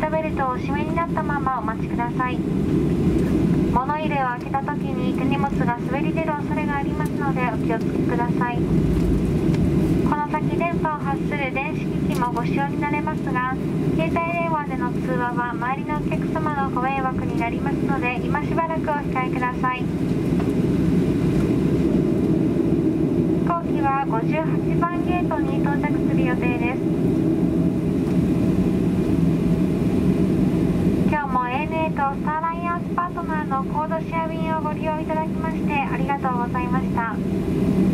トベルトをお締めになったままお待ちください。物入れを開けた時に手荷物が滑り出る恐れがありますのでお気をつけください。この先電波を発する電子機器もご使用になれますが、携帯電話での通話は周りのお客様のご迷惑になりますので、今しばらくお控えください。飛行機は58番ゲートに到着する予定です。今日も ANA とスターライアンスパートナーのコードシェア便をご利用いただきましてありがとうございました。